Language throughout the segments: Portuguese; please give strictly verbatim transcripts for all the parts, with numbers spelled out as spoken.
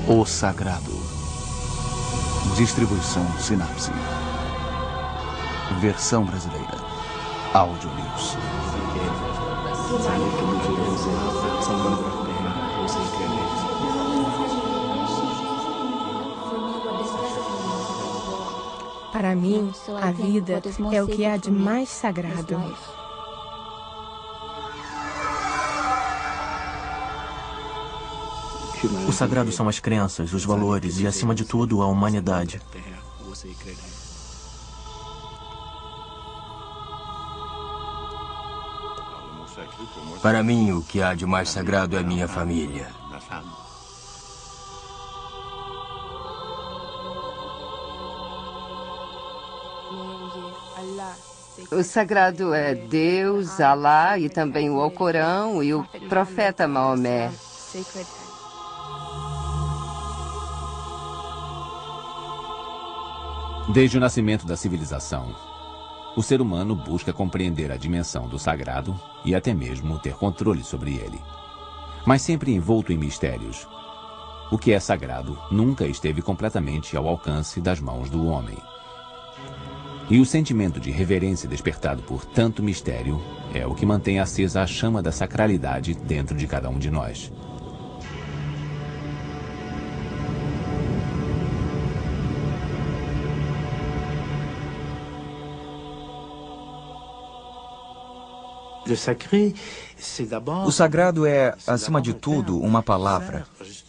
O Sagrado. Distribuição Sinapse. Versão brasileira. Audio News. Para mim, a vida é o que há de mais sagrado. O sagrado são as crenças, os valores e, acima de tudo, a humanidade. Para mim, o que há de mais sagrado é minha família. O sagrado é Deus, Alá e também o Alcorão e o profeta Maomé. Desde o nascimento da civilização, o ser humano busca compreender a dimensão do sagrado e até mesmo ter controle sobre ele. Mas sempre envolto em mistérios. O que é sagrado nunca esteve completamente ao alcance das mãos do homem. E o sentimento de reverência despertado por tanto mistério é o que mantém acesa a chama da sacralidade dentro de cada um de nós. O sagrado é, acima de tudo, uma palavra.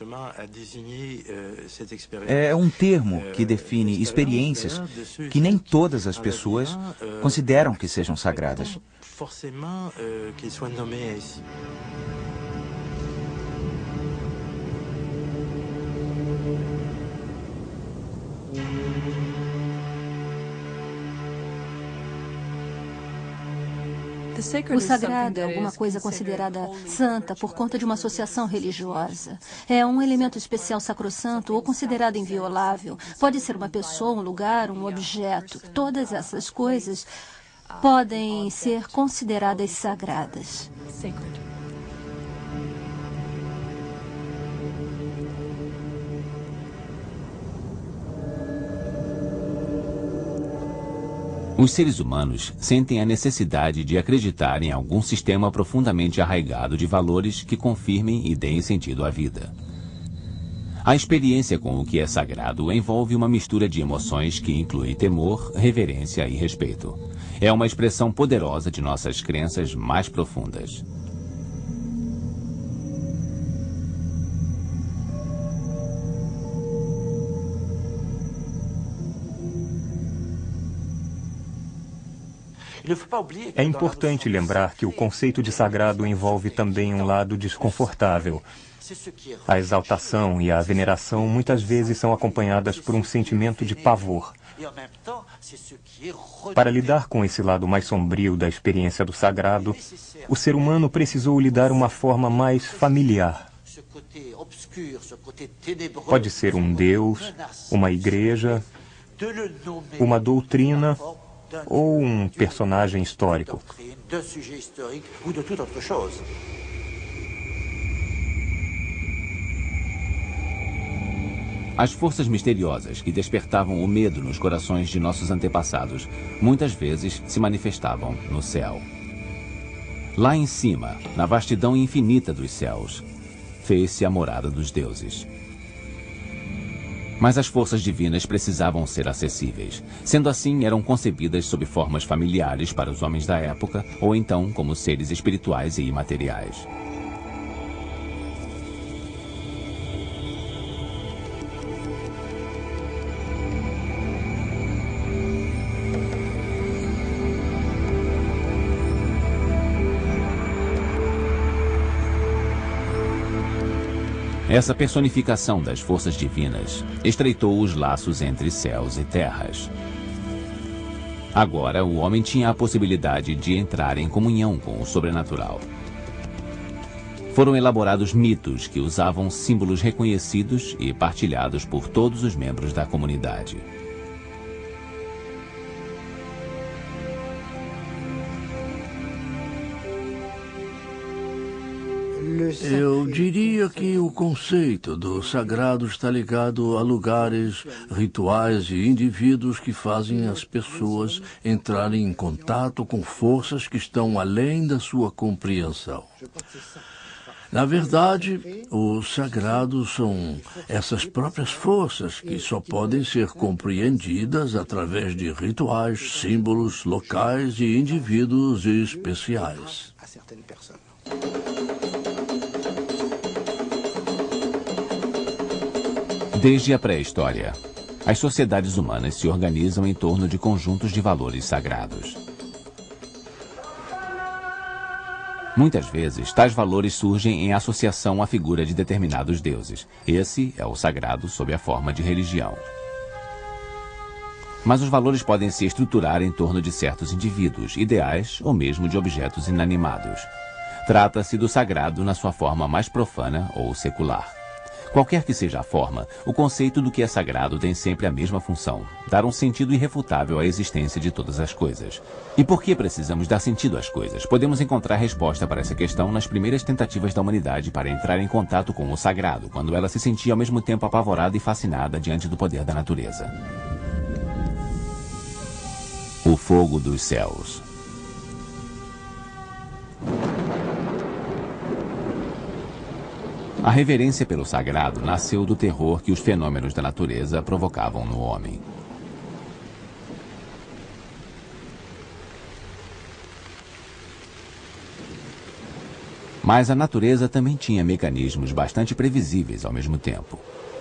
É um termo que define experiências que nem todas as pessoas consideram que sejam sagradas. O sagrado é alguma coisa considerada santa por conta de uma associação religiosa. É um elemento especial sacrossanto ou considerado inviolável. Pode ser uma pessoa, um lugar, um objeto. Todas essas coisas podem ser consideradas sagradas. Os seres humanos sentem a necessidade de acreditar em algum sistema profundamente arraigado de valores que confirmem e deem sentido à vida. A experiência com o que é sagrado envolve uma mistura de emoções que inclui temor, reverência e respeito. É uma expressão poderosa de nossas crenças mais profundas. É importante lembrar que o conceito de sagrado envolve também um lado desconfortável. A exaltação e a veneração muitas vezes são acompanhadas por um sentimento de pavor. Para lidar com esse lado mais sombrio da experiência do sagrado, o ser humano precisou lhe dar uma forma mais familiar. Pode ser um Deus, uma igreja, uma doutrina ou um personagem histórico. As forças misteriosas que despertavam o medo nos corações de nossos antepassados muitas vezes se manifestavam no céu. Lá em cima, na vastidão infinita dos céus, fez-se a morada dos deuses. Mas as forças divinas precisavam ser acessíveis. Sendo assim, eram concebidas sob formas familiares para os homens da época, ou então como seres espirituais e imateriais. Essa personificação das forças divinas estreitou os laços entre céus e terras. Agora, o homem tinha a possibilidade de entrar em comunhão com o sobrenatural. Foram elaborados mitos que usavam símbolos reconhecidos e partilhados por todos os membros da comunidade. Eu diria que o conceito do sagrado está ligado a lugares, rituais e indivíduos que fazem as pessoas entrarem em contato com forças que estão além da sua compreensão. Na verdade, os sagrados são essas próprias forças que só podem ser compreendidas através de rituais, símbolos locais e indivíduos especiais. Desde a pré-história, as sociedades humanas se organizam em torno de conjuntos de valores sagrados. Muitas vezes, tais valores surgem em associação à figura de determinados deuses. Esse é o sagrado sob a forma de religião. Mas os valores podem se estruturar em torno de certos indivíduos, ideais ou mesmo de objetos inanimados. Trata-se do sagrado na sua forma mais profana ou secular. Qualquer que seja a forma, o conceito do que é sagrado tem sempre a mesma função: dar um sentido irrefutável à existência de todas as coisas. E por que precisamos dar sentido às coisas? Podemos encontrar resposta para essa questão nas primeiras tentativas da humanidade para entrar em contato com o sagrado, quando ela se sentia ao mesmo tempo apavorada e fascinada diante do poder da natureza. O fogo dos céus. A reverência pelo sagrado nasceu do terror que os fenômenos da natureza provocavam no homem. Mas a natureza também tinha mecanismos bastante previsíveis ao mesmo tempo.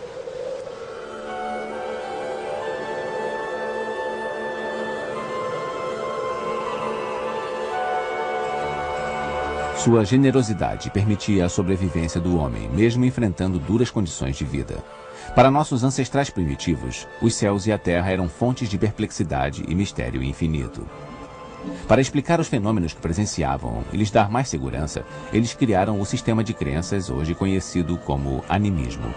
Sua generosidade permitia a sobrevivência do homem, mesmo enfrentando duras condições de vida. Para nossos ancestrais primitivos, os céus e a terra eram fontes de perplexidade e mistério infinito. Para explicar os fenômenos que presenciavam e lhes dar mais segurança, eles criaram o sistema de crenças hoje conhecido como animismo.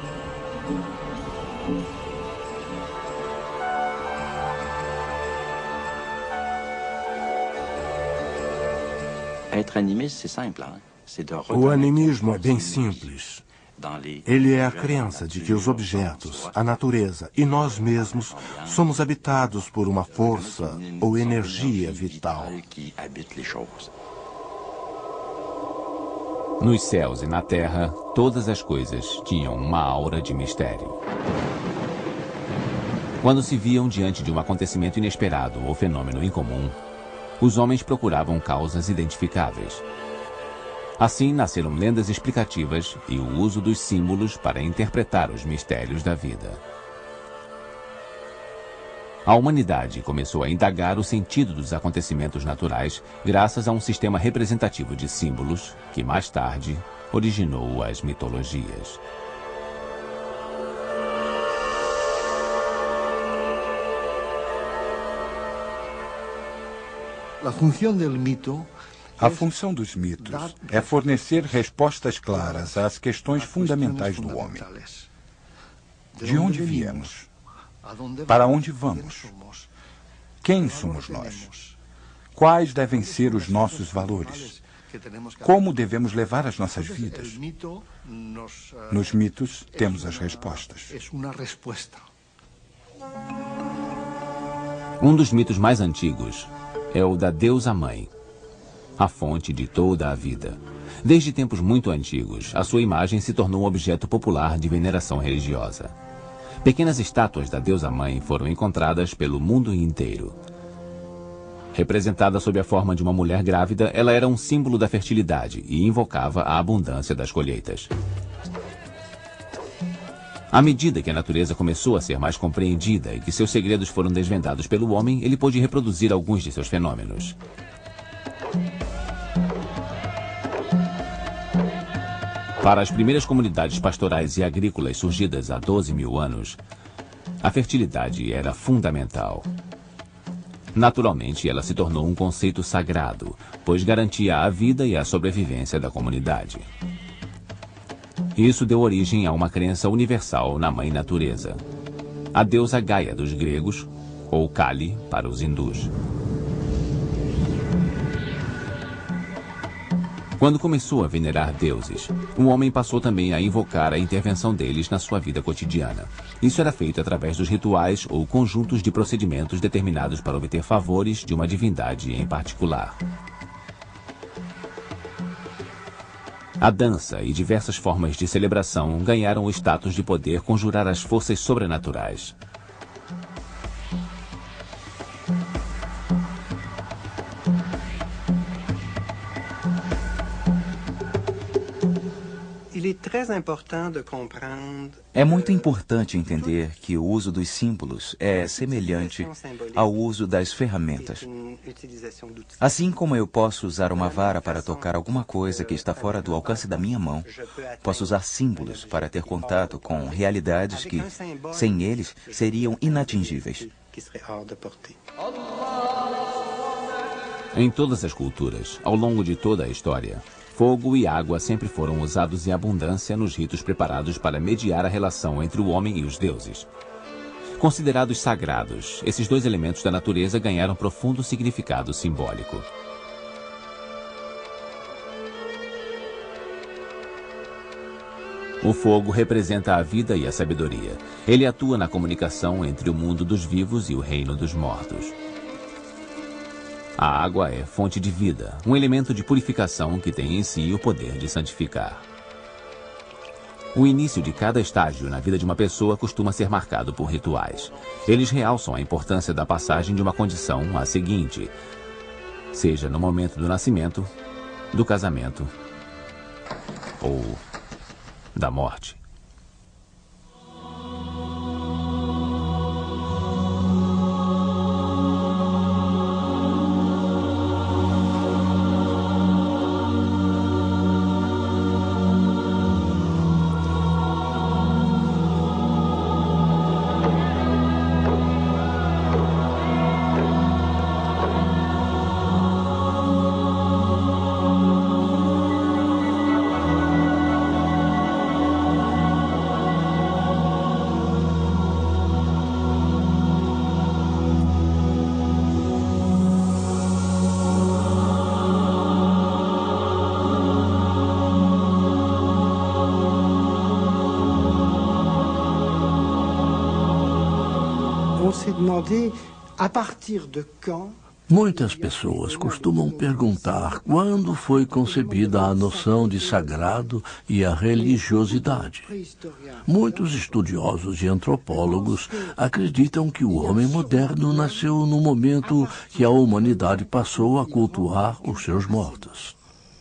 O animismo é bem simples. Ele é a crença de que os objetos, a natureza e nós mesmos somos habitados por uma força ou energia vital. Nos céus e na terra, todas as coisas tinham uma aura de mistério. Quando se viam diante de um acontecimento inesperado ou fenômeno incomum, os homens procuravam causas identificáveis. Assim nasceram lendas explicativas e o uso dos símbolos para interpretar os mistérios da vida. A humanidade começou a indagar o sentido dos acontecimentos naturais graças a um sistema representativo de símbolos que, mais tarde, originou as mitologias. A função dos mitos é fornecer respostas claras às questões fundamentais do homem. De onde viemos? Para onde vamos? Quem somos nós? Quais devem ser os nossos valores? Como devemos levar as nossas vidas? Nos mitos temos as respostas. Um dos mitos mais antigos é o da deusa mãe, a fonte de toda a vida. Desde tempos muito antigos, a sua imagem se tornou um objeto popular de veneração religiosa. Pequenas estátuas da deusa mãe foram encontradas pelo mundo inteiro. Representada sob a forma de uma mulher grávida, ela era um símbolo da fertilidade e invocava a abundância das colheitas. À medida que a natureza começou a ser mais compreendida e que seus segredos foram desvendados pelo homem, ele pôde reproduzir alguns de seus fenômenos. Para as primeiras comunidades pastorais e agrícolas surgidas há doze mil anos, a fertilidade era fundamental. Naturalmente, ela se tornou um conceito sagrado, pois garantia a vida e a sobrevivência da comunidade. Isso deu origem a uma crença universal na Mãe Natureza, a deusa Gaia dos gregos, ou Kali para os hindus. Quando começou a venerar deuses, o homem passou também a invocar a intervenção deles na sua vida cotidiana. Isso era feito através dos rituais ou conjuntos de procedimentos determinados para obter favores de uma divindade em particular. A dança e diversas formas de celebração ganharam o status de poder conjurar as forças sobrenaturais. É muito importante entender que o uso dos símbolos é semelhante ao uso das ferramentas. Assim como eu posso usar uma vara para tocar alguma coisa que está fora do alcance da minha mão, posso usar símbolos para ter contato com realidades que, sem eles, seriam inatingíveis. Em todas as culturas, ao longo de toda a história, fogo e água sempre foram usados em abundância nos ritos preparados para mediar a relação entre o homem e os deuses. Considerados sagrados, esses dois elementos da natureza ganharam profundo significado simbólico. O fogo representa a vida e a sabedoria. Ele atua na comunicação entre o mundo dos vivos e o reino dos mortos. A água é fonte de vida, um elemento de purificação que tem em si o poder de santificar. O início de cada estágio na vida de uma pessoa costuma ser marcado por rituais. Eles realçam a importância da passagem de uma condição à seguinte, seja no momento do nascimento, do casamento ou da morte. Muitas pessoas costumam perguntar quando foi concebida a noção de sagrado e a religiosidade. Muitos estudiosos e antropólogos acreditam que o homem moderno nasceu no momento que a humanidade passou a cultuar os seus mortos.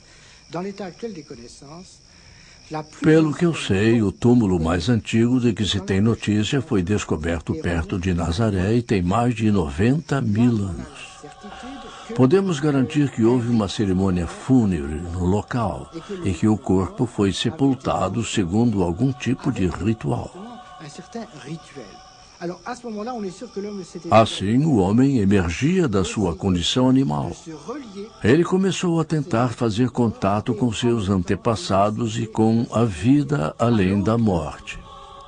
Pelo que eu sei, o túmulo mais antigo de que se tem notícia foi descoberto perto de Nazaré e tem mais de noventa mil anos. Podemos garantir que houve uma cerimônia fúnebre no local e que o corpo foi sepultado segundo algum tipo de ritual. Assim, o homem emergia da sua condição animal. Ele começou a tentar fazer contato com seus antepassados e com a vida além da morte.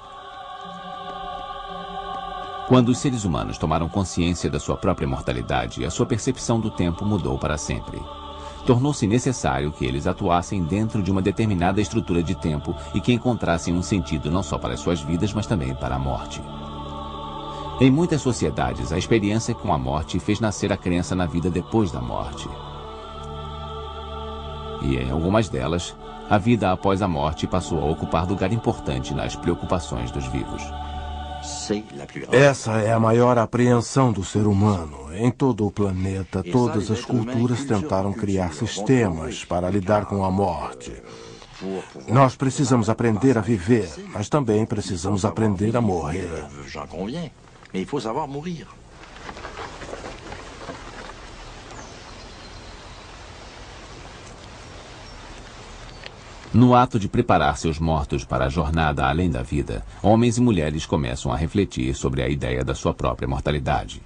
Quando os seres humanos tomaram consciência da sua própria mortalidade, a sua percepção do tempo mudou para sempre. Tornou-se necessário que eles atuassem dentro de uma determinada estrutura de tempo e que encontrassem um sentido não só para as suas vidas, mas também para a morte. Em muitas sociedades, a experiência com a morte fez nascer a crença na vida depois da morte. E em algumas delas, a vida após a morte passou a ocupar lugar importante nas preocupações dos vivos. Essa é a maior apreensão do ser humano. Em todo o planeta, todas as culturas tentaram criar sistemas para lidar com a morte. Nós precisamos aprender a viver, mas também precisamos aprender a morrer. Mais il faut savoir mourir. No ato de preparar seus mortos para a jornada além da vida, homens e mulheres começam a refletir sobre a ideia da sua própria mortalidade.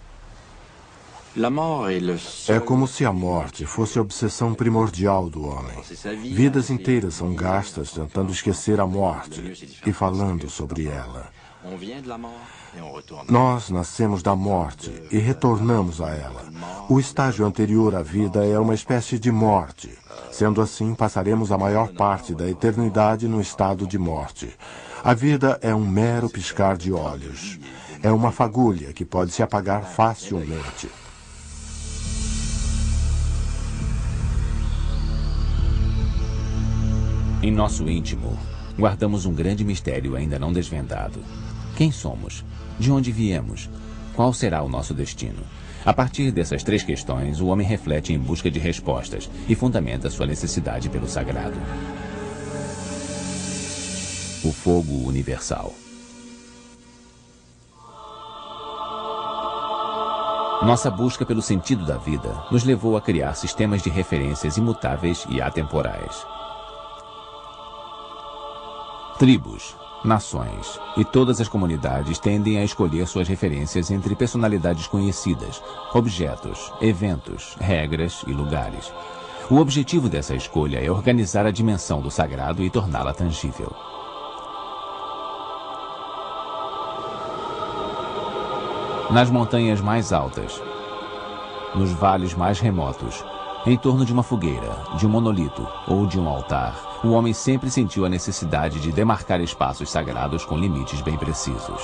É como se a morte fosse a obsessão primordial do homem. Vidas inteiras são gastas tentando esquecer a morte e falando sobre ela. Nós nascemos da morte e retornamos a ela. O estágio anterior à vida é uma espécie de morte. Sendo assim, passaremos a maior parte da eternidade no estado de morte. A vida é um mero piscar de olhos. É uma fagulha que pode se apagar facilmente. Em nosso íntimo, guardamos um grande mistério ainda não desvendado. Quem somos? De onde viemos? Qual será o nosso destino? A partir dessas três questões, o homem reflete em busca de respostas e fundamenta sua necessidade pelo sagrado. O fogo universal. Nossa busca pelo sentido da vida nos levou a criar sistemas de referências imutáveis e atemporais. Tribos, nações e todas as comunidades tendem a escolher suas referências entre personalidades conhecidas, objetos, eventos, regras e lugares. O objetivo dessa escolha é organizar a dimensão do sagrado e torná-la tangível. Nas montanhas mais altas, nos vales mais remotos, em torno de uma fogueira, de um monolito ou de um altar, o homem sempre sentiu a necessidade de demarcar espaços sagrados com limites bem precisos.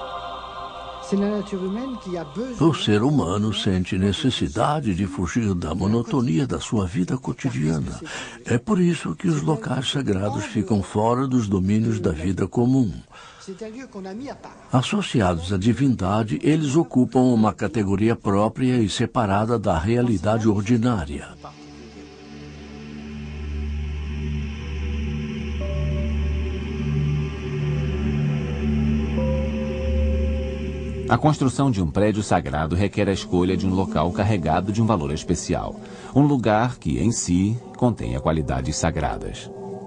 O ser humano sente necessidade de fugir da monotonia da sua vida cotidiana. É por isso que os locais sagrados ficam fora dos domínios da vida comum. Associados à divindade, eles ocupam uma categoria própria e separada da realidade ordinária. A construção de um prédio sagrado requer a escolha de um local carregado de um valor especial. Um lugar que, em si, contenha qualidades sagradas.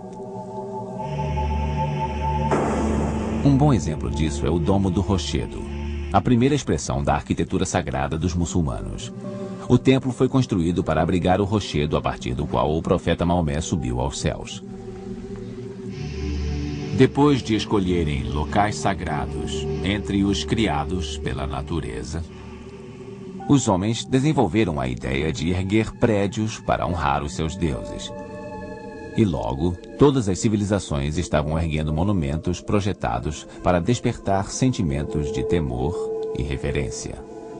Um bom exemplo disso é o Domo do Rochedo, a primeira expressão da arquitetura sagrada dos muçulmanos. O templo foi construído para abrigar o rochedo a partir do qual o profeta Maomé subiu aos céus. Depois de escolherem locais sagrados entre os criados pela natureza, os homens desenvolveram a ideia de erguer prédios para honrar os seus deuses. E logo, todas as civilizações estavam erguendo monumentos projetados para despertar sentimentos de temor e reverência.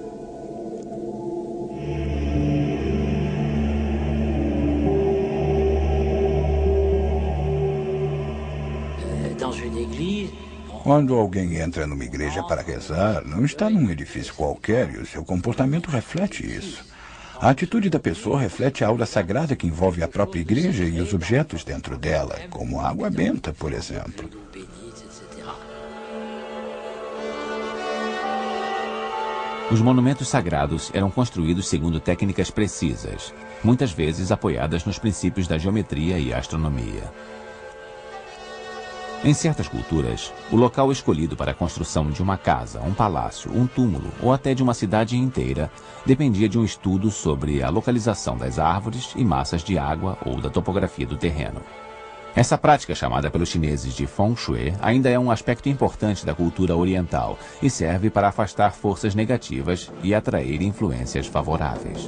Quando alguém entra numa igreja para rezar, não está num edifício qualquer e o seu comportamento reflete isso. A atitude da pessoa reflete a aura sagrada que envolve a própria igreja e os objetos dentro dela, como a água benta, por exemplo. Os monumentos sagrados eram construídos segundo técnicas precisas, muitas vezes apoiadas nos princípios da geometria e astronomia. Em certas culturas, o local escolhido para a construção de uma casa, um palácio, um túmulo ou até de uma cidade inteira dependia de um estudo sobre a localização das árvores e massas de água ou da topografia do terreno. Essa prática, chamada pelos chineses de Feng Shui, ainda é um aspecto importante da cultura oriental e serve para afastar forças negativas e atrair influências favoráveis.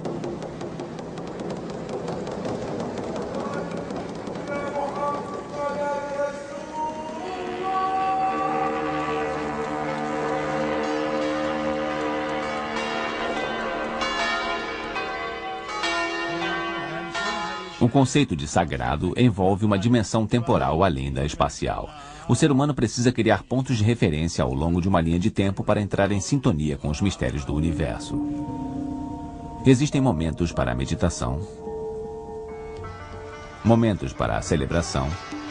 O conceito de sagrado envolve uma dimensão temporal além da espacial. O ser humano precisa criar pontos de referência ao longo de uma linha de tempo para entrar em sintonia com os mistérios do universo. Existem momentos para a meditação, momentos para a celebração,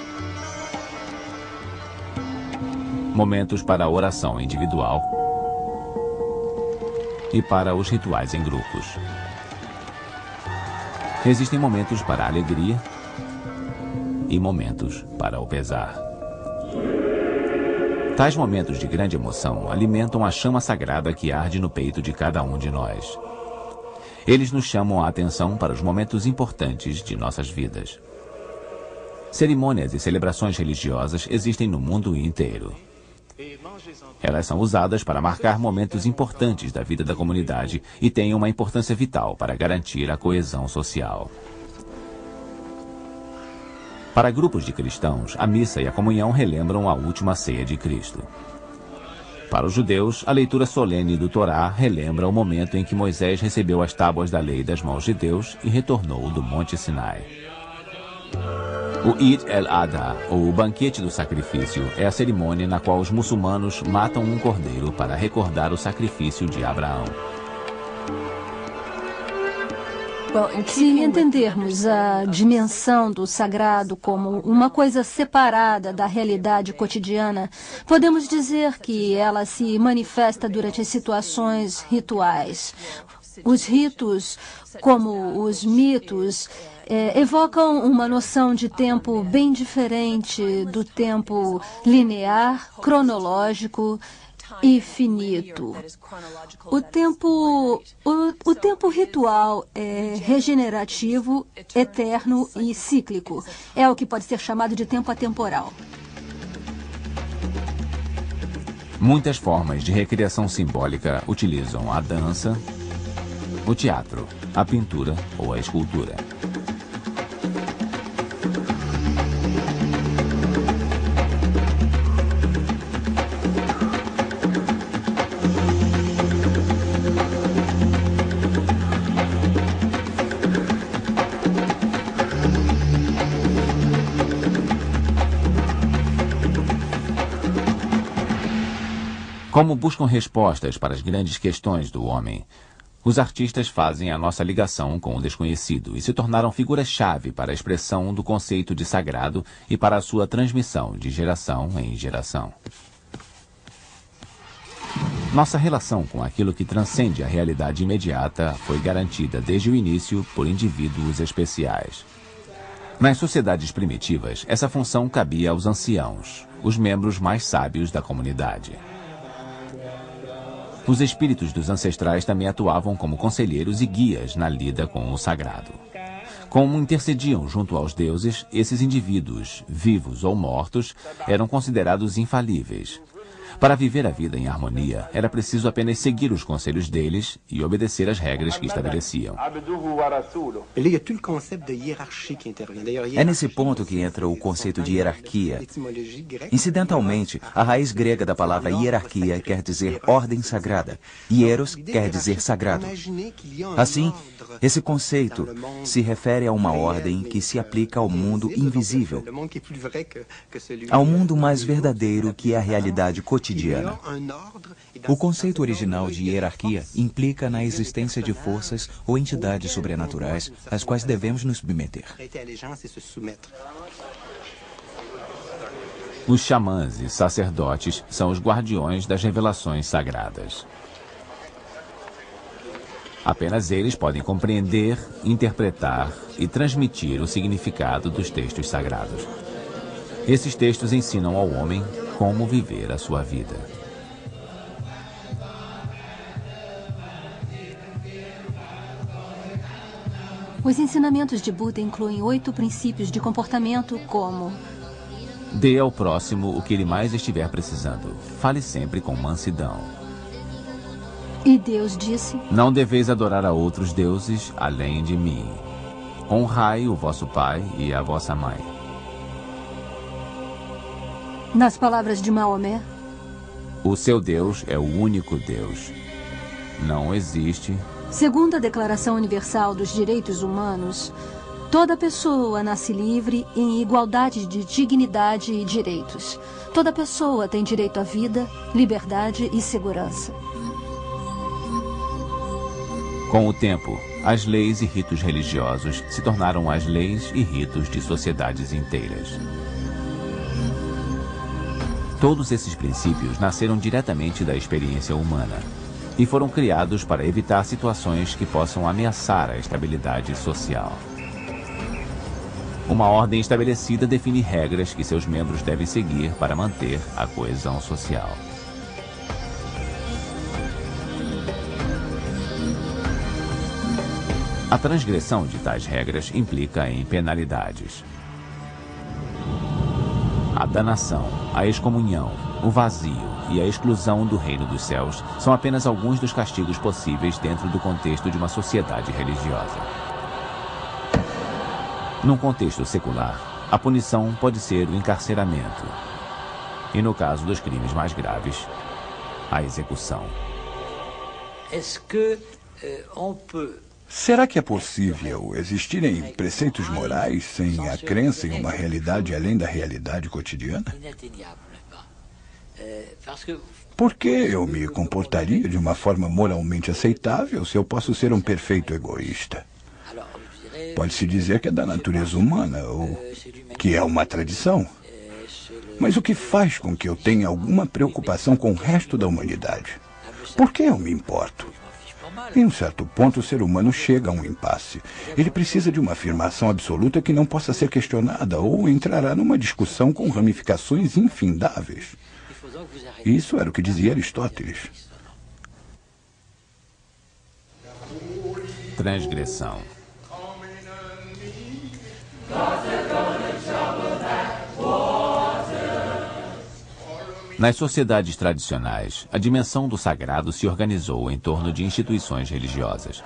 momentos para a oração individual e para os rituais em grupos. Existem momentos para a alegria e momentos para o pesar. Tais momentos de grande emoção alimentam a chama sagrada que arde no peito de cada um de nós. Eles nos chamam a atenção para os momentos importantes de nossas vidas. Cerimônias e celebrações religiosas existem no mundo inteiro. Elas são usadas para marcar momentos importantes da vida da comunidade e têm uma importância vital para garantir a coesão social. Para grupos de cristãos, a missa e a comunhão relembram a última ceia de Cristo. Para os judeus, a leitura solene do Torá relembra o momento em que Moisés recebeu as tábuas da lei das mãos de Deus e retornou do Monte Sinai. O Eid el-Adha, ou o banquete do sacrifício, é a cerimônia na qual os muçulmanos matam um cordeiro para recordar o sacrifício de Abraão. Se entendermos a dimensão do sagrado como uma coisa separada da realidade cotidiana, podemos dizer que ela se manifesta durante as situações rituais. Os ritos, como os mitos, é, evocam uma noção de tempo bem diferente do tempo linear, cronológico e finito. O tempo, o, o tempo ritual é regenerativo, eterno e cíclico. É o que pode ser chamado de tempo atemporal. Muitas formas de recriação simbólica utilizam a dança, o teatro, a pintura ou a escultura. Como buscam respostas para as grandes questões do homem, os artistas fazem a nossa ligação com o desconhecido e se tornaram figuras-chave para a expressão do conceito de sagrado e para a sua transmissão de geração em geração. Nossa relação com aquilo que transcende a realidade imediata foi garantida desde o início por indivíduos especiais. Nas sociedades primitivas, essa função cabia aos anciãos, os membros mais sábios da comunidade. Os espíritos dos ancestrais também atuavam como conselheiros e guias na lida com o sagrado. Como intercediam junto aos deuses, esses indivíduos, vivos ou mortos, eram considerados infalíveis. Para viver a vida em harmonia, era preciso apenas seguir os conselhos deles e obedecer às regras que estabeleciam. É nesse ponto que entra o conceito de hierarquia. Incidentalmente, a raiz grega da palavra hierarquia quer dizer ordem sagrada. Hieros quer dizer sagrado. Assim, esse conceito se refere a uma ordem que se aplica ao mundo invisível, ao mundo mais verdadeiro que é a realidade cotidiana. O conceito original de hierarquia implica na existência de forças ou entidades sobrenaturais às quais devemos nos submeter. Os xamãs e sacerdotes são os guardiões das revelações sagradas. Apenas eles podem compreender, interpretar e transmitir o significado dos textos sagrados. Esses textos ensinam ao homem como viver a sua vida. Os ensinamentos de Buda incluem oito princípios de comportamento como: dê ao próximo o que ele mais estiver precisando. Fale sempre com mansidão. E Deus disse: não deveis adorar a outros deuses além de mim. Honrai o vosso pai e a vossa mãe. Nas palavras de Maomé: o seu Deus é o único Deus. Não existe. Segundo a Declaração Universal dos Direitos Humanos, toda pessoa nasce livre em igualdade de dignidade e direitos. Toda pessoa tem direito à vida, liberdade e segurança. Com o tempo, as leis e ritos religiosos se tornaram as leis e ritos de sociedades inteiras. Todos esses princípios nasceram diretamente da experiência humana e foram criados para evitar situações que possam ameaçar a estabilidade social. Uma ordem estabelecida define regras que seus membros devem seguir para manter a coesão social. A transgressão de tais regras implica em penalidades. A danação, a excomunhão, o vazio e a exclusão do reino dos céus são apenas alguns dos castigos possíveis dentro do contexto de uma sociedade religiosa. Num contexto secular, a punição pode ser o encarceramento. E no caso dos crimes mais graves, a execução. Será que é possível existirem preceitos morais sem a crença em uma realidade além da realidade cotidiana? Por que eu me comportaria de uma forma moralmente aceitável se eu posso ser um perfeito egoísta? Pode-se dizer que é da natureza humana, ou que é uma tradição. Mas o que faz com que eu tenha alguma preocupação com o resto da humanidade? Por que eu me importo? Em um certo ponto, o ser humano chega a um impasse. Ele precisa de uma afirmação absoluta que não possa ser questionada ou entrará numa discussão com ramificações infindáveis. Isso era o que dizia Aristóteles. Transgressão. Nas sociedades tradicionais, a dimensão do sagrado se organizou em torno de instituições religiosas.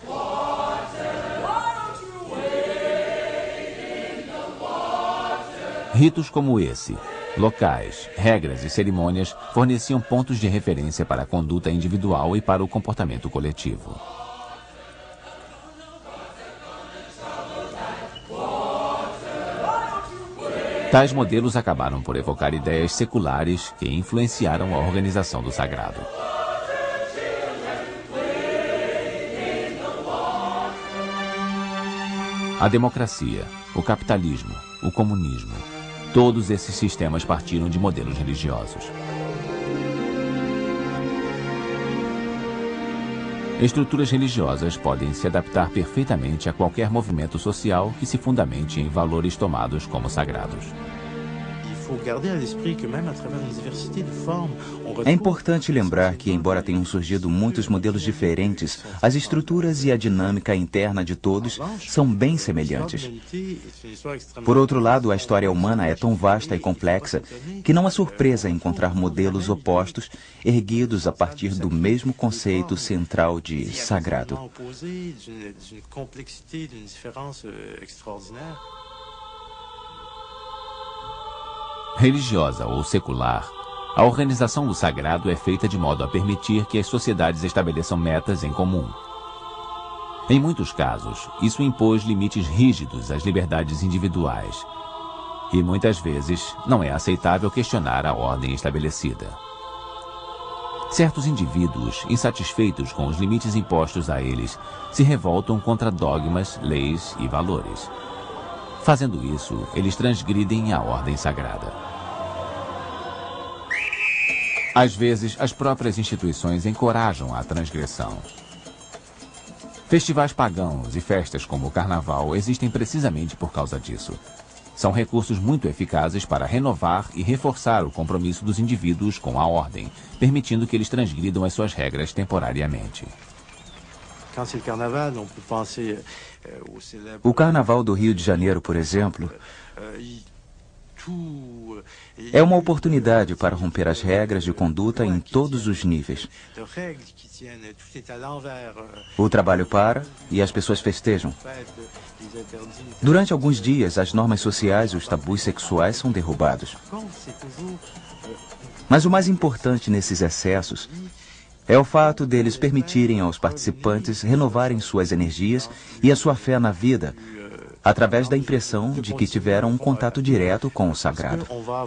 Ritos como esse, locais, regras e cerimônias forneciam pontos de referência para a conduta individual e para o comportamento coletivo. Tais modelos acabaram por evocar ideias seculares que influenciaram a organização do sagrado. A democracia, o capitalismo, o comunismo, todos esses sistemas partiram de modelos religiosos. Estruturas religiosas podem se adaptar perfeitamente a qualquer movimento social que se fundamente em valores tomados como sagrados. É importante lembrar que, embora tenham surgido muitos modelos diferentes, as estruturas e a dinâmica interna de todos são bem semelhantes. Por outro lado, a história humana é tão vasta e complexa que não é surpresa encontrar modelos opostos erguidos a partir do mesmo conceito central de sagrado. Religiosa ou secular, a organização do sagrado é feita de modo a permitir que as sociedades estabeleçam metas em comum. Em muitos casos, isso impôs limites rígidos às liberdades individuais. E muitas vezes não é aceitável questionar a ordem estabelecida. Certos indivíduos, insatisfeitos com os limites impostos a eles, se revoltam contra dogmas, leis e valores. Fazendo isso, eles transgridem a ordem sagrada. Às vezes, as próprias instituições encorajam a transgressão. Festivais pagãos e festas como o Carnaval existem precisamente por causa disso. São recursos muito eficazes para renovar e reforçar o compromisso dos indivíduos com a ordem, permitindo que eles transgridam as suas regras temporariamente. O Carnaval do Rio de Janeiro, por exemplo, é uma oportunidade para romper as regras de conduta em todos os níveis. O trabalho para e as pessoas festejam. Durante alguns dias, as normas sociais e os tabus sexuais são derrubados. Mas o mais importante nesses excessos é o fato deles permitirem aos participantes renovarem suas energias e a sua fé na vida, através da impressão de que tiveram um contato direto com o sagrado.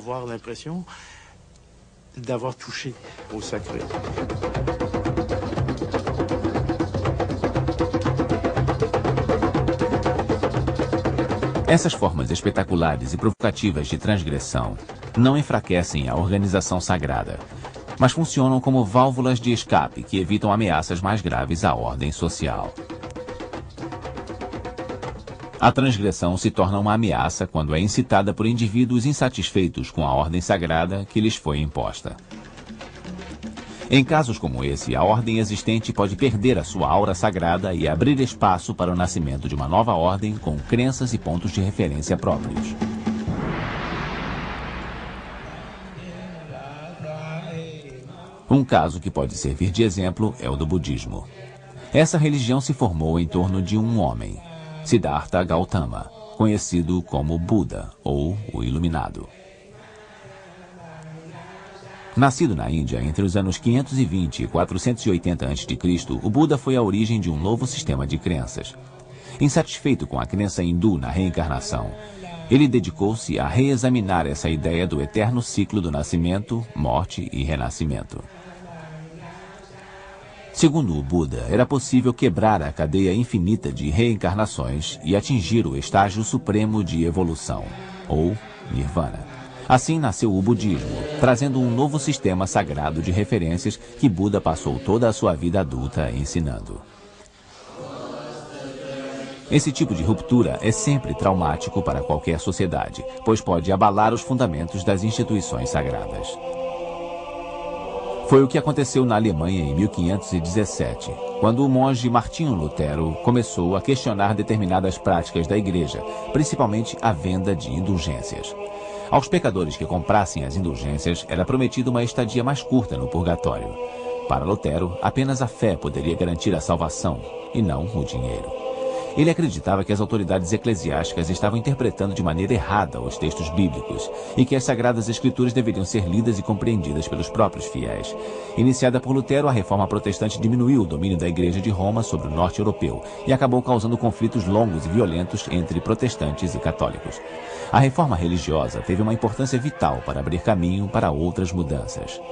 Essas formas espetaculares e provocativas de transgressão não enfraquecem a organização sagrada, mas funcionam como válvulas de escape que evitam ameaças mais graves à ordem social. A transgressão se torna uma ameaça quando é incitada por indivíduos insatisfeitos com a ordem sagrada que lhes foi imposta. Em casos como esse, a ordem existente pode perder a sua aura sagrada e abrir espaço para o nascimento de uma nova ordem com crenças e pontos de referência próprios. Um caso que pode servir de exemplo é o do budismo. Essa religião se formou em torno de um homem, Siddhartha Gautama, conhecido como Buda, ou o Iluminado. Nascido na Índia entre os anos quinhentos e vinte e quatrocentos e oitenta antes de Cristo, o Buda foi a origem de um novo sistema de crenças. Insatisfeito com a crença hindu na reencarnação, ele dedicou-se a reexaminar essa ideia do eterno ciclo do nascimento, morte e renascimento. Segundo o Buda, era possível quebrar a cadeia infinita de reencarnações e atingir o estágio supremo de evolução, ou Nirvana. Assim nasceu o budismo, trazendo um novo sistema sagrado de referências que Buda passou toda a sua vida adulta ensinando. Esse tipo de ruptura é sempre traumático para qualquer sociedade, pois pode abalar os fundamentos das instituições sagradas. Foi o que aconteceu na Alemanha em mil quinhentos e dezessete, quando o monge Martinho Lutero começou a questionar determinadas práticas da igreja, principalmente a venda de indulgências. Aos pecadores que comprassem as indulgências era prometida uma estadia mais curta no purgatório. Para Lutero, apenas a fé poderia garantir a salvação, e não o dinheiro. Ele acreditava que as autoridades eclesiásticas estavam interpretando de maneira errada os textos bíblicos e que as Sagradas Escrituras deveriam ser lidas e compreendidas pelos próprios fiéis. Iniciada por Lutero, a reforma protestante diminuiu o domínio da Igreja de Roma sobre o norte europeu e acabou causando conflitos longos e violentos entre protestantes e católicos. A reforma religiosa teve uma importância vital para abrir caminho para outras mudanças.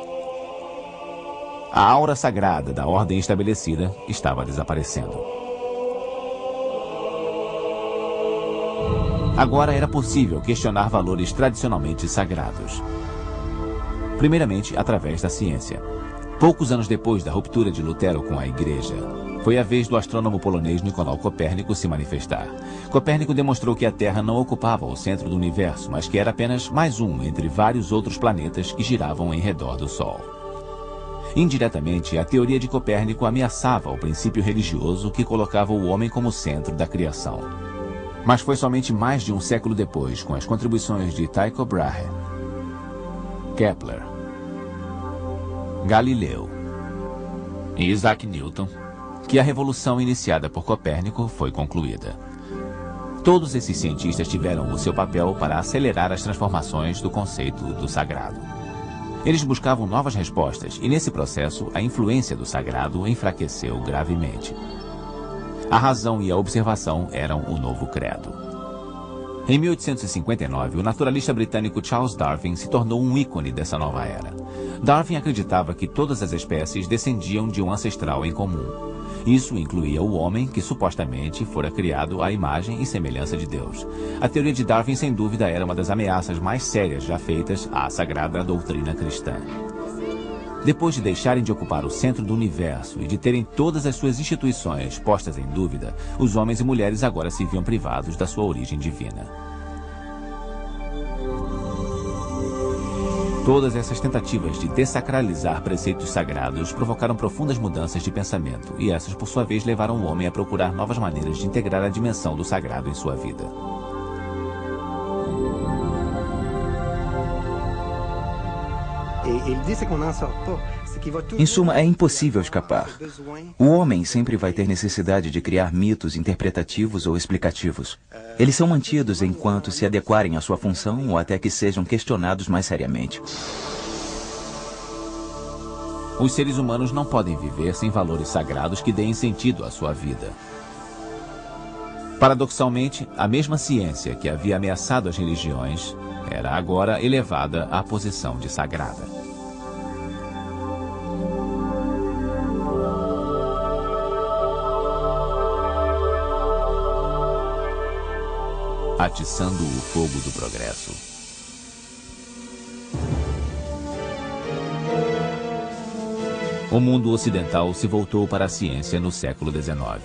A aura sagrada da ordem estabelecida estava desaparecendo. Agora era possível questionar valores tradicionalmente sagrados. Primeiramente, através da ciência. Poucos anos depois da ruptura de Lutero com a Igreja, foi a vez do astrônomo polonês Nicolau Copérnico se manifestar. Copérnico demonstrou que a Terra não ocupava o centro do universo, mas que era apenas mais um entre vários outros planetas que giravam em redor do Sol. Indiretamente, a teoria de Copérnico ameaçava o princípio religioso que colocava o homem como centro da criação. Mas foi somente mais de um século depois, com as contribuições de Tycho Brahe, Kepler, Galileu e Isaac Newton, que a revolução iniciada por Copérnico foi concluída. Todos esses cientistas tiveram o seu papel para acelerar as transformações do conceito do sagrado. Eles buscavam novas respostas e, nesse processo, a influência do sagrado enfraqueceu gravemente. A razão e a observação eram o novo credo. Em mil oitocentos e cinquenta e nove, o naturalista britânico Charles Darwin se tornou um ícone dessa nova era. Darwin acreditava que todas as espécies descendiam de um ancestral em comum. Isso incluía o homem, que supostamente fora criado à imagem e semelhança de Deus. A teoria de Darwin, sem dúvida, era uma das ameaças mais sérias já feitas à sagrada doutrina cristã. Depois de deixarem de ocupar o centro do universo e de terem todas as suas instituições postas em dúvida, os homens e mulheres agora se viam privados da sua origem divina. Todas essas tentativas de dessacralizar preceitos sagrados provocaram profundas mudanças de pensamento, e essas, por sua vez, levaram o homem a procurar novas maneiras de integrar a dimensão do sagrado em sua vida. Em suma, é impossível escapar. O homem sempre vai ter necessidade de criar mitos interpretativos ou explicativos. Eles são mantidos enquanto se adequarem à sua função ou até que sejam questionados mais seriamente. Os seres humanos não podem viver sem valores sagrados que deem sentido à sua vida. Paradoxalmente, a mesma ciência que havia ameaçado as religiões era agora elevada à posição de sagrada. Atiçando o fogo do progresso. O mundo ocidental se voltou para a ciência no século dezenove.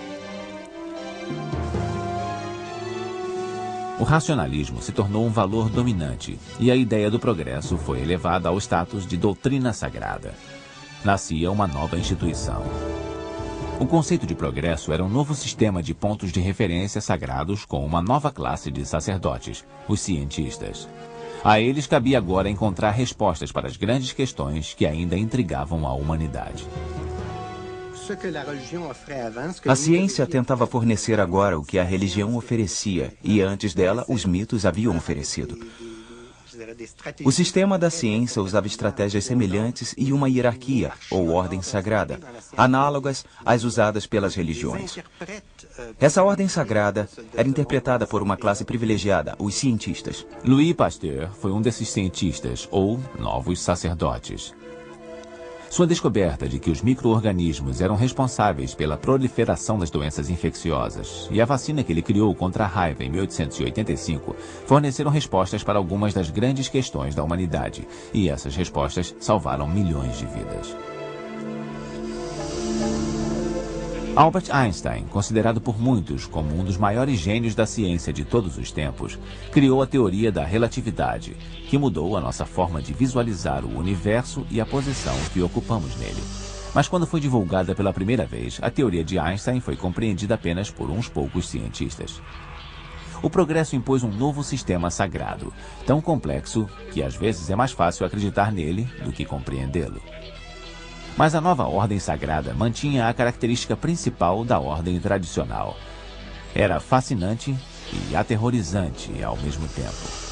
O racionalismo se tornou um valor dominante e a ideia do progresso foi elevada ao status de doutrina sagrada. Nascia uma nova instituição. O conceito de progresso era um novo sistema de pontos de referência sagrados com uma nova classe de sacerdotes, os cientistas. A eles cabia agora encontrar respostas para as grandes questões que ainda intrigavam a humanidade. A ciência tentava fornecer agora o que a religião oferecia, e antes dela, os mitos haviam oferecido. O sistema da ciência usava estratégias semelhantes e uma hierarquia, ou ordem sagrada, análogas às usadas pelas religiões. Essa ordem sagrada era interpretada por uma classe privilegiada, os cientistas. Louis Pasteur foi um desses cientistas, ou novos sacerdotes. Sua descoberta de que os micro-organismos eram responsáveis pela proliferação das doenças infecciosas e a vacina que ele criou contra a raiva em mil oitocentos e oitenta e cinco forneceram respostas para algumas das grandes questões da humanidade, e essas respostas salvaram milhões de vidas. Albert Einstein, considerado por muitos como um dos maiores gênios da ciência de todos os tempos, criou a teoria da relatividade, que mudou a nossa forma de visualizar o universo e a posição que ocupamos nele. Mas quando foi divulgada pela primeira vez, a teoria de Einstein foi compreendida apenas por uns poucos cientistas. O progresso impôs um novo sistema sagrado, tão complexo que às vezes é mais fácil acreditar nele do que compreendê-lo. Mas a nova ordem sagrada mantinha a característica principal da ordem tradicional. Era fascinante e aterrorizante ao mesmo tempo.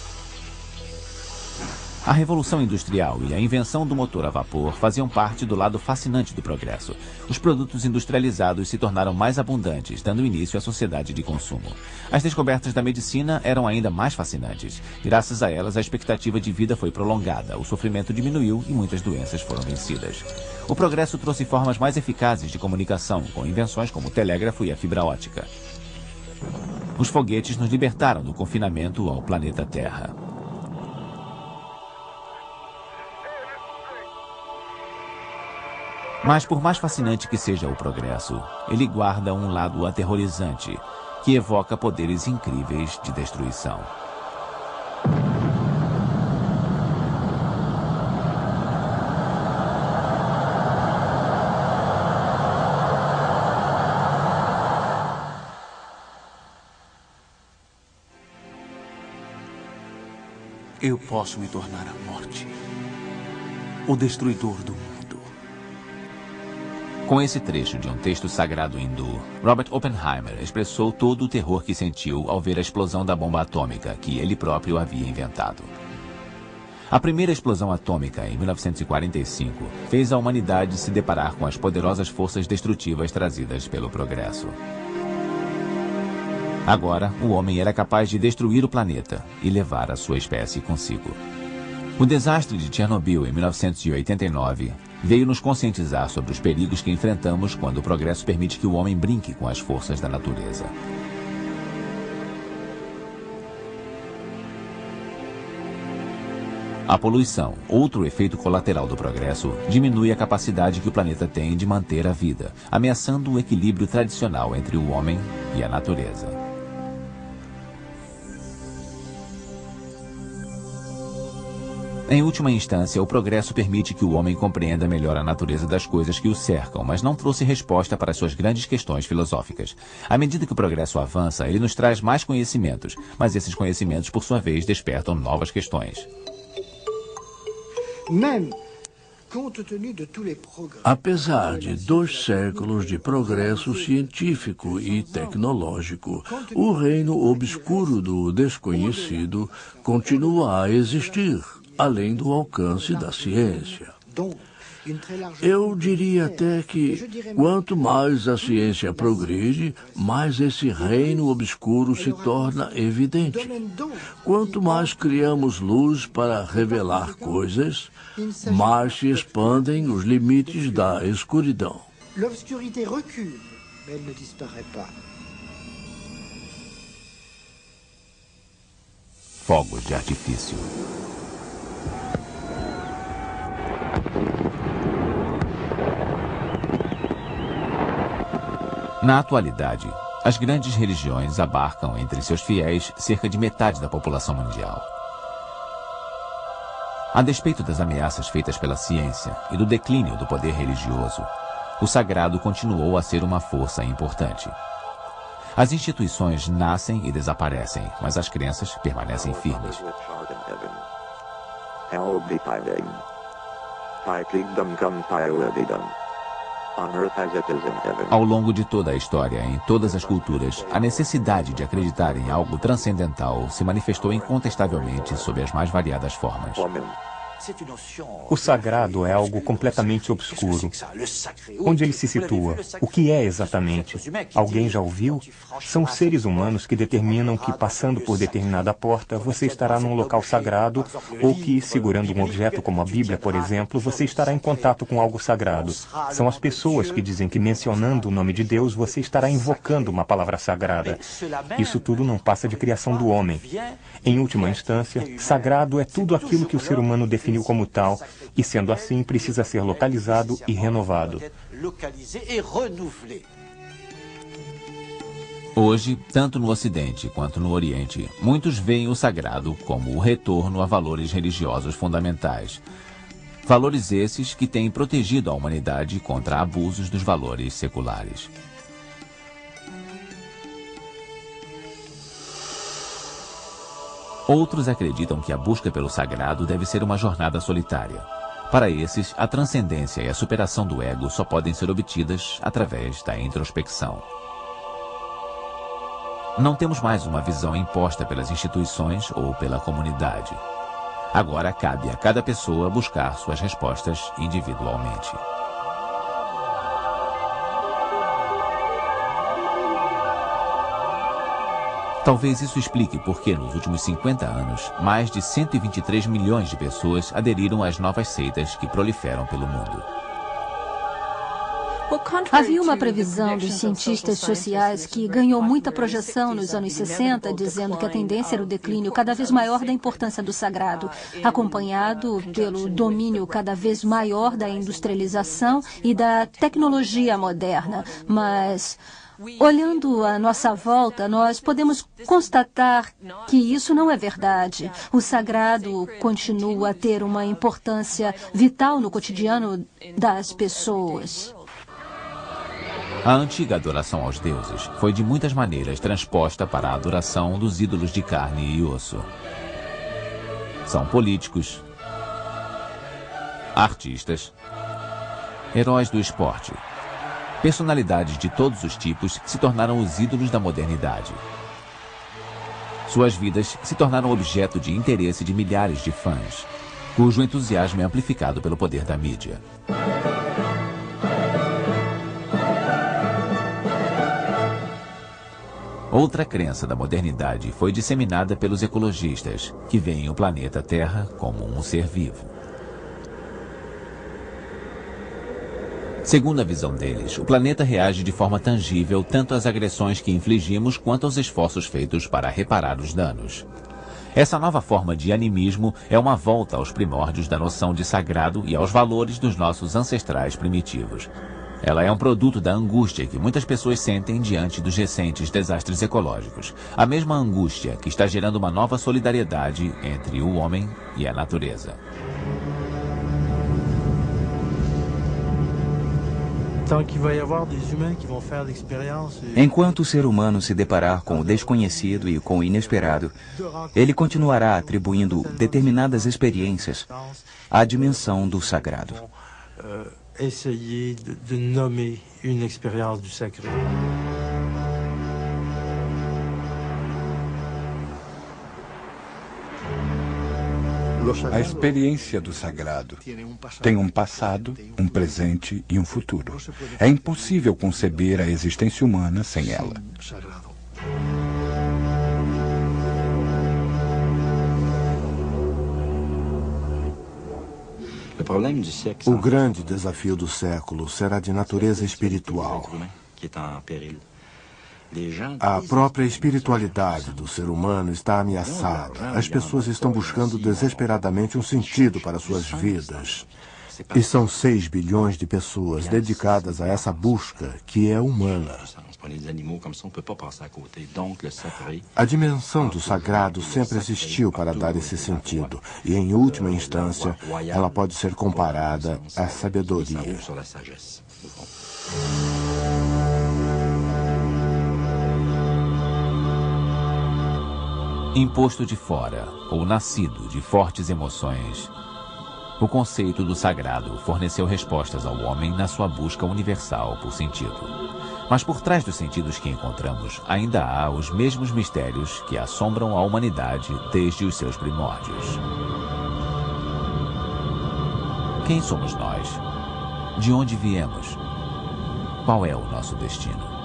A Revolução Industrial e a invenção do motor a vapor faziam parte do lado fascinante do progresso. Os produtos industrializados se tornaram mais abundantes, dando início à sociedade de consumo. As descobertas da medicina eram ainda mais fascinantes. Graças a elas, a expectativa de vida foi prolongada, o sofrimento diminuiu e muitas doenças foram vencidas. O progresso trouxe formas mais eficazes de comunicação, com invenções como o telégrafo e a fibra óptica. Os foguetes nos libertaram do confinamento ao planeta Terra. Mas por mais fascinante que seja o progresso, ele guarda um lado aterrorizante, que evoca poderes incríveis de destruição. Eu posso me tornar a morte, o destruidor do mundo. Com esse trecho de um texto sagrado hindu, Robert Oppenheimer expressou todo o terror que sentiu ao ver a explosão da bomba atômica que ele próprio havia inventado. A primeira explosão atômica, em mil novecentos e quarenta e cinco, fez a humanidade se deparar com as poderosas forças destrutivas trazidas pelo progresso. Agora, o homem era capaz de destruir o planeta e levar a sua espécie consigo. O desastre de Chernobyl, em mil novecentos e oitenta e nove, veio nos conscientizar sobre os perigos que enfrentamos quando o progresso permite que o homem brinque com as forças da natureza. A poluição, outro efeito colateral do progresso, diminui a capacidade que o planeta tem de manter a vida, ameaçando o equilíbrio tradicional entre o homem e a natureza. Em última instância, o progresso permite que o homem compreenda melhor a natureza das coisas que o cercam, mas não trouxe resposta para as suas grandes questões filosóficas. À medida que o progresso avança, ele nos traz mais conhecimentos, mas esses conhecimentos, por sua vez, despertam novas questões. Apesar de dois séculos de progresso científico e tecnológico, o reino obscuro do desconhecido continua a existir, além do alcance da ciência. Eu diria até que, quanto mais a ciência progride, mais esse reino obscuro se torna evidente. Quanto mais criamos luz para revelar coisas, mais se expandem os limites da escuridão. Fogos de artifício. Na atualidade, as grandes religiões abarcam entre seus fiéis cerca de metade da população mundial. A despeito das ameaças feitas pela ciência e do declínio do poder religioso, o sagrado continuou a ser uma força importante. As instituições nascem e desaparecem, mas as crenças permanecem firmes. Ao longo de toda a história, em todas as culturas, a necessidade de acreditar em algo transcendental se manifestou incontestavelmente sob as mais variadas formas. O sagrado é algo completamente obscuro. Onde ele se situa? O que é exatamente? Alguém já ouviu? São seres humanos que determinam que, passando por determinada porta, você estará num local sagrado, ou que, segurando um objeto como a Bíblia, por exemplo, você estará em contato com algo sagrado. São as pessoas que dizem que, mencionando o nome de Deus, você estará invocando uma palavra sagrada. Isso tudo não passa de criação do homem. Em última instância, sagrado é tudo aquilo que o ser humano definiu como tal, e sendo assim, precisa ser localizado e renovado. Hoje, tanto no Ocidente quanto no Oriente, muitos veem o sagrado como o retorno a valores religiosos fundamentais. Valores esses que têm protegido a humanidade contra abusos dos valores seculares. Outros acreditam que a busca pelo sagrado deve ser uma jornada solitária. Para esses, a transcendência e a superação do ego só podem ser obtidas através da introspecção. Não temos mais uma visão imposta pelas instituições ou pela comunidade. Agora cabe a cada pessoa buscar suas respostas individualmente. Talvez isso explique por que, nos últimos cinquenta anos, mais de cento e vinte e três milhões de pessoas aderiram às novas seitas que proliferam pelo mundo. Havia uma previsão dos cientistas sociais que ganhou muita projeção nos anos sessenta, dizendo que a tendência era o declínio cada vez maior da importância do sagrado, acompanhado pelo domínio cada vez maior da industrialização e da tecnologia moderna. Mas, olhando à nossa volta, nós podemos constatar que isso não é verdade. O sagrado continua a ter uma importância vital no cotidiano das pessoas. A antiga adoração aos deuses foi de muitas maneiras transposta para a adoração dos ídolos de carne e osso. São políticos, artistas, heróis do esporte, personalidades de todos os tipos que se tornaram os ídolos da modernidade. Suas vidas se tornaram objeto de interesse de milhares de fãs, cujo entusiasmo é amplificado pelo poder da mídia. Outra crença da modernidade foi disseminada pelos ecologistas, que veem o planeta Terra como um ser vivo. Segundo a visão deles, o planeta reage de forma tangível tanto às agressões que infligimos quanto aos esforços feitos para reparar os danos. Essa nova forma de animismo é uma volta aos primórdios da noção de sagrado e aos valores dos nossos ancestrais primitivos. Ela é um produto da angústia que muitas pessoas sentem diante dos recentes desastres ecológicos. A mesma angústia que está gerando uma nova solidariedade entre o homem e a natureza. Enquanto o ser humano se deparar com o desconhecido e com o inesperado, ele continuará atribuindo determinadas experiências à dimensão do sagrado. Essayer de, de nommer une expérience du sacré. A experiência do sagrado tem um passado, um presente e um futuro. É impossível conceber a existência humana sem ela. O grande desafio do século será de natureza espiritual. A própria espiritualidade do ser humano está ameaçada. As pessoas estão buscando desesperadamente um sentido para suas vidas. E são seis bilhões de pessoas dedicadas a essa busca que é humana. A dimensão do sagrado sempre existiu para dar esse sentido, e em última instância, ela pode ser comparada à sabedoria. Imposto de fora, ou nascido de fortes emoções, o conceito do sagrado forneceu respostas ao homem na sua busca universal por sentido. Mas por trás dos sentidos que encontramos, ainda há os mesmos mistérios que assombram a humanidade desde os seus primórdios. Quem somos nós? De onde viemos? Qual é o nosso destino?